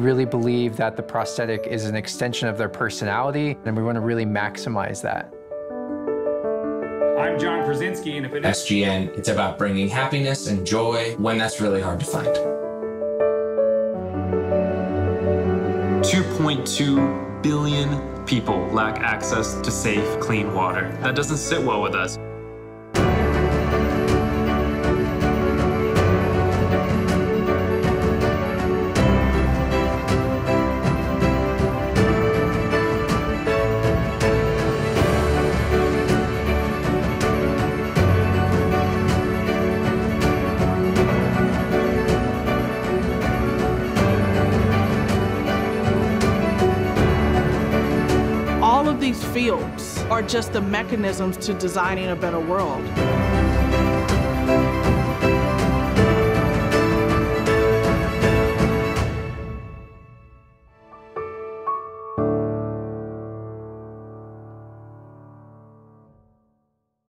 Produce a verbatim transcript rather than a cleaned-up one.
really believe that the prosthetic is an extension of their personality, and we want to really maximize that. I'm John Krasinski, and if it S G N, it's about bringing happiness and joy when that's really hard to find. two point two billion people lack access to safe, clean water. That doesn't sit well with us. All of these fields are just the mechanisms to designing a better world.